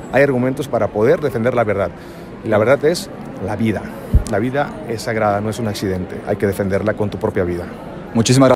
hay argumentos para poder defender la verdad. Y la verdad es la vida. La vida es sagrada, no es un accidente. Hay que defenderla con tu propia vida. Muchísimas gracias.